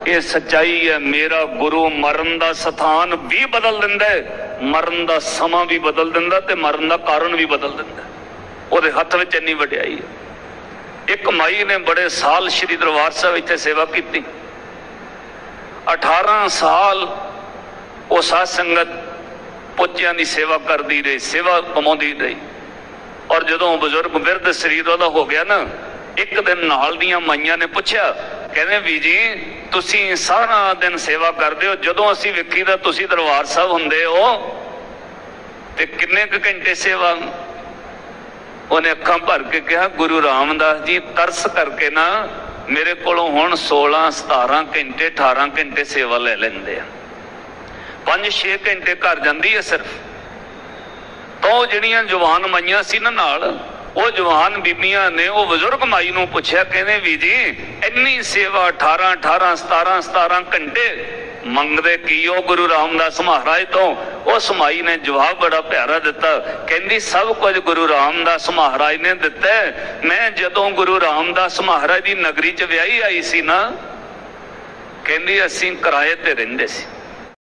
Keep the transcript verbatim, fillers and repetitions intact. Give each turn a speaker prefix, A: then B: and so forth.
A: ये सच्चाई है। मेरा गुरु मरण का स्थान भी बदल दिंदा है, मरण का समा भी बदल दिंदा ते मरण का कारण भी बदल दिंदा। ਉਹਦੇ हथ में इन्नी वड्याई है। एक माई ने बड़े साल श्री दरबार साहब इत्थे सेवा की, अठारह साल वो साध संगत पोचियां की सेवा करती रही, सेवा कमाती रही। और जो बजुर्ग बिरध शरीर वह हो गया ना, एक दिन नाल दियां माइयां ने पूछा, कहने भी जी तुसी सारा दिन सेवा करते हो, जदों असीं वेखीदा तुसी दरबार साहब हुंदे हो ते किन्ने क घंटे सेवा? उन्हें अखां भर के कहा, गुरु रामदास जी तरस करके ना मेरे कोलों हुण सोलह सतारह घंटे अठारह घंटे सेवा ले लेंदे आ, पांच छे घंटे घर जांदी है सिर्फ। तो जिहड़ियां जवान माइयां सी ना नाल, वो जवान बीबियां ने वो बुजुर्ग माई नूं पुछया, कहने भी जी इन्नी सेवा अठारह अठारह सतारह सतारह घंटे मंगदे की हो गुरु रामदास महाराज तो? उस माई ने जवाब बड़ा प्यारा दिता, कहंदी सब कुछ गुरु रामदास महाराज ने दिता है। मैं जदों गुरु रामदास महाराज की नगरी च विआही आई सी ना, कहंदी असीं किराए ते रहिंदे सी,